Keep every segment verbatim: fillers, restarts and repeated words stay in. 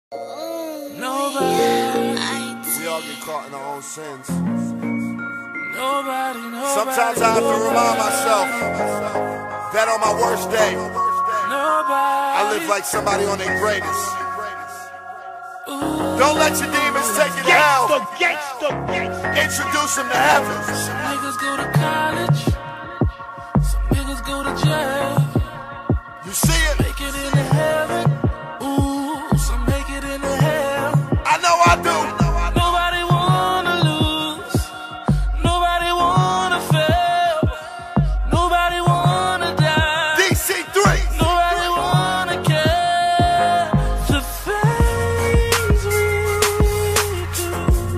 Nobody. We all get caught in our own sins. Nobody, nobody. Sometimes I have to remind myself that on my worst day, nobody. I live like somebody on their greatest. Don't let your demons take you to hell. Gangsta, gangsta, Introduce them to heaven. Some niggas go to college. Some niggas go to jail. You see it? Make it into heaven. Ooh, some make it into hell. I know I do. Nobody wanna lose. Nobody wanna fail. Nobody wanna die. D C three. Nobody wanna care. The things we do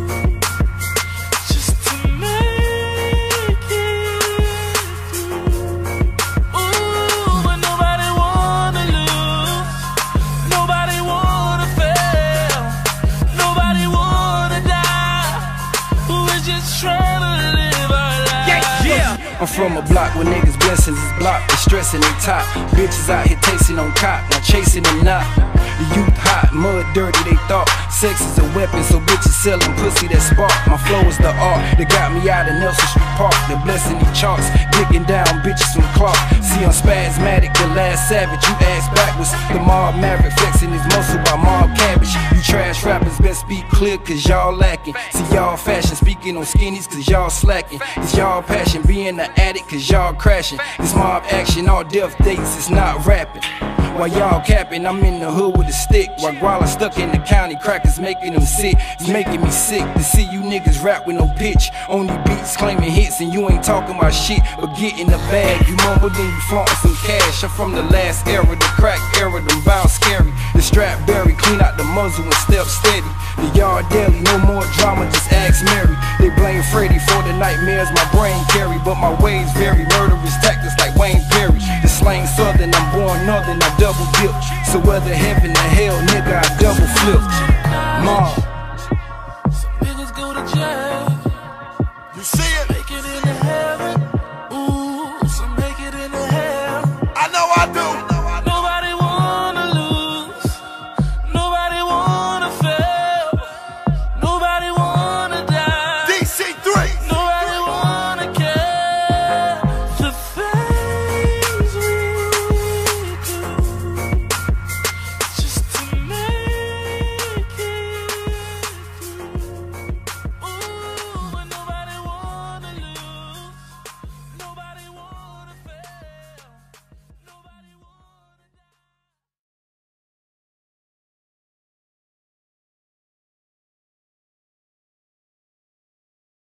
just to make it through. Ooh, but nobody wanna lose. Nobody wanna fail. Nobody wanna die. We're just trying to live our lives. yeah. I'm from a block where niggas blessings is blocked, they stressing they top. Bitches out here tasting on cop, not chasing them not. The youth hot, mud dirty, they thought sex is a weapon, so bitches selling pussy that spark. My flow is the art that got me out of Nelson Street Park. The blessing these charts, digging down bitches from Clark. See I'm spasmatic, the last savage, you ass backwards. The mob maverick flexing his muscle by mob cabbage. You trash rappers best speak clear cause y'all lacking. See y'all fashion speaking on skinnies cause y'all slacking. It's y'all passion being an addict cause y'all crashing. This mob action, all death dates, it's not rapping. While y'all capping, I'm in the hood with a stick. While Guala stuck in the county, crackers making them sick. It's making me sick to see you niggas rap with no pitch. Only beats claiming hits and you ain't talking about shit. But get in the bag, you mumble then you flaunting some cash. I'm from the last era, the crack era, them bounce scary. The strap berry, clean out the muzzle and step steady. The yard daily, no more drama, just ask Mary. They blame Freddy for the nightmares my brain carry. But my ways vary, murderous tactics like Wayne Perry. The slang southern, I'm born northern, I double dip. So whether heaven or hell, nigga, I double flip. Mom.